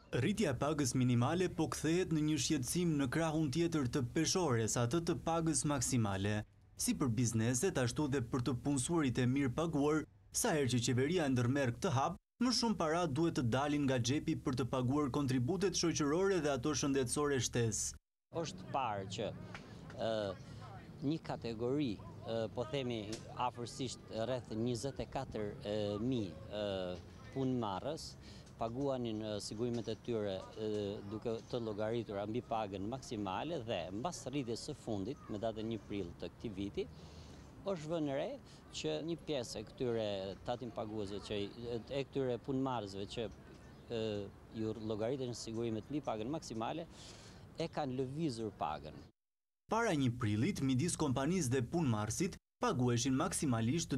Rritja e pagës minimale po kthehet në një shqetësim në krahun tjetër të peshores, atë të pagës maksimale. Si për bizneset, ashtu dhe për të punësuarit e mirë paguar, sa herë që qeveria ndërmerr këtë hap, më shumë para duhet të dalin nga xhepi për të paguar kontributet shoqërore dhe ato shëndetësore shtesë. Është parë që një kategori, po themi afërsisht rreth 24.000 punëmarrës, paguanin sigurimet e tyre duke të llogaritur mbi pagën maksimale dhe mbas rritjes së fundit me datën 1 prill të këtij viti, është vënë re që një pjesë e këtyre tatim paguesve e këtyre punëmarrësve që ju llogariten sigurimet mbi pagën maksimale e kanë lëvizur pagën. Para 1 prillit, midis kompanisë dhe punëmarrësit paguheshin maksimalisht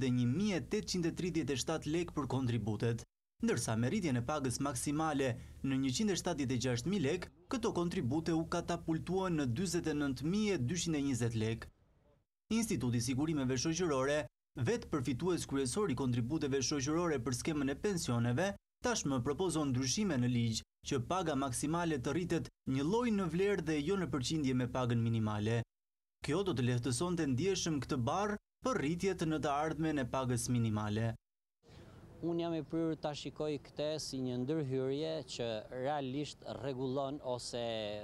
41.837 lekë për kontributet, ndërsa me rritjen e pagës maksimale në 176.000 lekë, këto kontribute u katapultuan në 49.220 lekë. Instituti i Sigurimeve Shoqërore, vetë përfitues kryesor i kontributeve shoqërore për skemën e pensioneve, tashmë propozon ndryshime në ligj që paga maksimale të rritet një lloj në vlerë dhe jo në përqindje me pagën minimale. Kjo do të lehtësonte ndjeshëm këtë barr për rritjet në të ardhmen e pagës minimale. Unë jam e prirur ta shikoj këtë si një ndërhyrje që realisht rregullon ose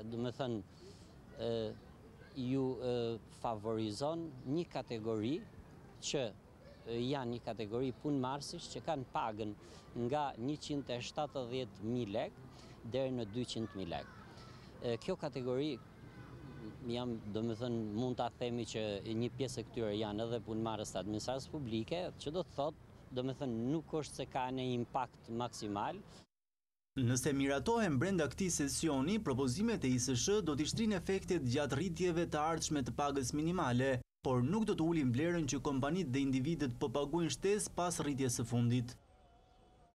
ju favorizon një kategori që janë një kategori punëmarrësish që kanë pagën nga 170.000 lekë deri në 200.000 lekë. Kjo kategori mund ta themi që një pjesë e këtyre janë edhe punëmarrës të administratës publike, që do të thotë nuk është se ka një impakt maksimal. Nëse miratohen brenda këtij sesioni, propozimet e ISSH do t'i shtrinë efektet gjatë rritjeve të ardhshme të pagës minimale, por nuk do të ulin vlerën që kompanitë dhe individët po paguajnë shtesë pas rritjes së fundit.